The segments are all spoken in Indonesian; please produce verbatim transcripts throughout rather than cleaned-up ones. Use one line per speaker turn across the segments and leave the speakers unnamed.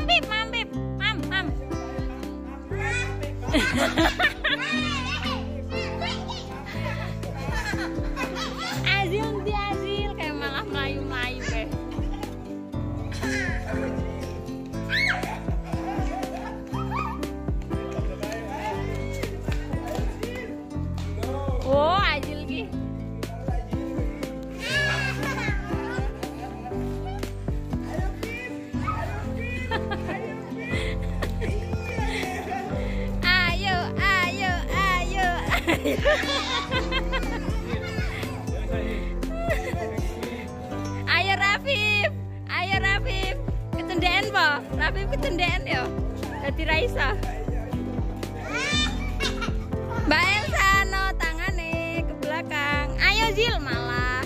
Bib, mam Bib, mam, mam. Azil di Azil kayak malah melayu-melayu kayak. Oh, Azil ki. Ayo, ayo, ayo, ayo. Ayo Rafif, ayo Rafif. Kecendean po, Rafif kecendean yo. Dadi Raisa. Mbak Elsa no tangane ke belakang. Ayo Zil malah.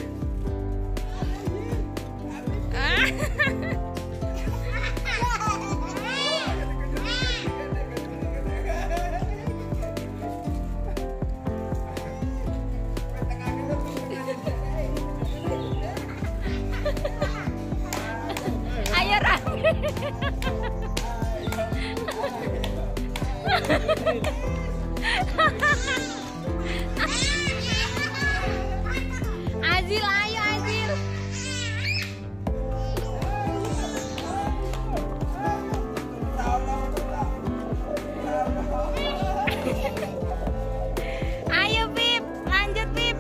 Ayo Rafif. Azil, ayo Azil. Ayo Pip, lanjut Pip.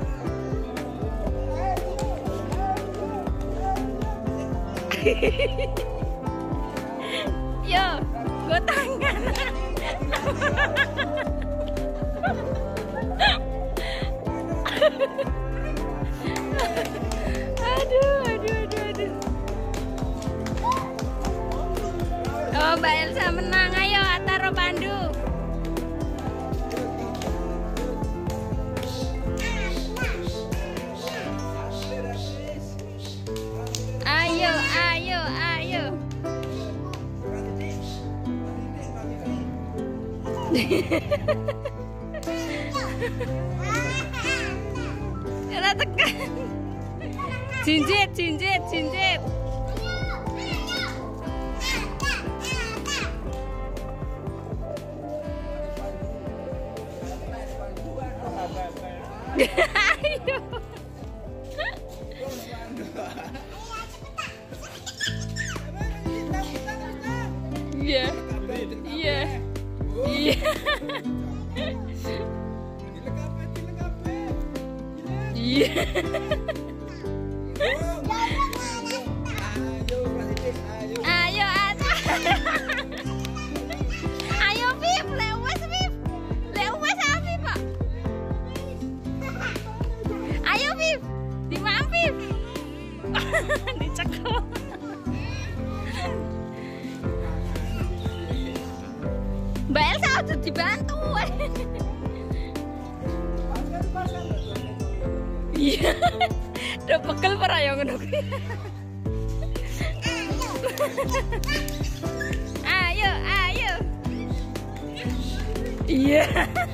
Yo, gue tangan. Aduh, aduh, aduh, aduh. Oh, Mbak Elsa menang. Ayo, Ataro Pandu. Ayo, ayo, ayo. Kena tekan. Jinjit, jinjit, jinjit. Ayo. Iya. Iya. Iya. Iya. Ayo, ayo, Pip, lewat Pip, lewat Pip, Pak. Ayo Pip, di mana Pip? Dicekal. Mbak Elsa harus dibantu. Iya, udah pegel perayaan ngono kuwi. Ayo, ayo. Iya.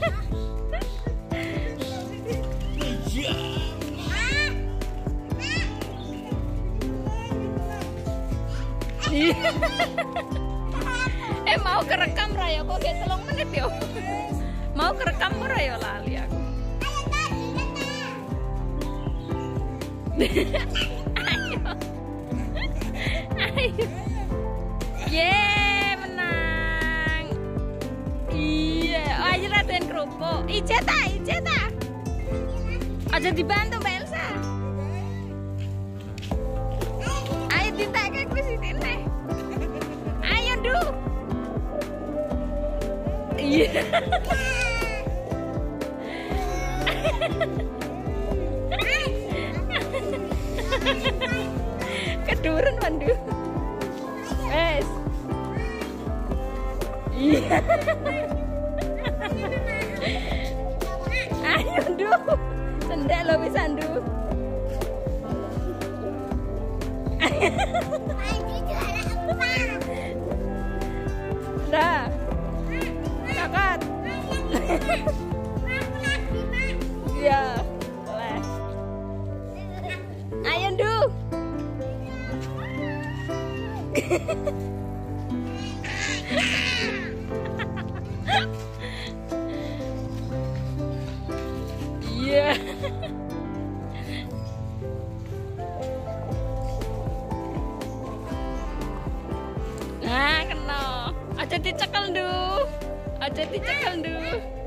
Iya. Eh mau kerekam Rayo kok kayak telung menit yo. Mau kerekam ora yo lali aku. Ayo. Ayo. Ye, menang. Iya, oh, ayo latihan kerupuk. Ijeta, ijeta. Aja dibantu Mbak Elsa. Ayo ditek ke sini nih. Ayo, Du. Iya. Keduren Pandu. Wes. Iya. Ayo Du. Sendek lo wis Andu. Dah. Kakak. Iya. Boleh. Ayo Du. Iya. Nah, kena. Aja dicekel, Du. Aja dicekel, Du.